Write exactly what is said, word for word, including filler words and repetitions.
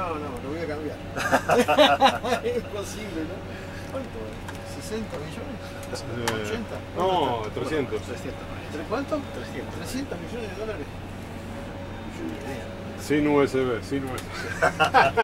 No, no, lo voy a cambiar. Es imposible, ¿no? ¿Cuánto? ¿sesenta millones? Eh, ¿ochenta? No, trescientos. trescientos. ¿Tres cuánto? trescientos. ¿trescientos millones de dólares? Yo ni idea. Sin U S B, sin U S B.